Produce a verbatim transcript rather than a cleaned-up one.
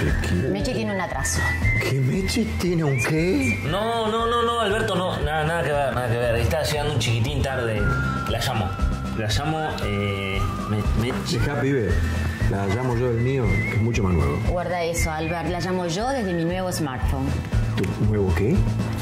Chiqui. Mechi tiene un atraso. ¿Qué Mechi tiene un qué? No, no, no, no, Alberto, no. Nada, nada que ver, nada que ver. Está llegando un chiquitín tarde. La llamo. La llamo, eh... Me, me... Dejá, pibe. La llamo yo del mío, que es mucho más nuevo. Guarda eso, Albert. La llamo yo desde mi nuevo smartphone. ¿Tu nuevo qué?